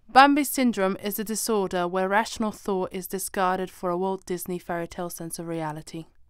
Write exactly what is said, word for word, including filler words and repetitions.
Bambi syndrome is a disorder where rational thought is discarded for a Walt Disney fairy tale sense of reality.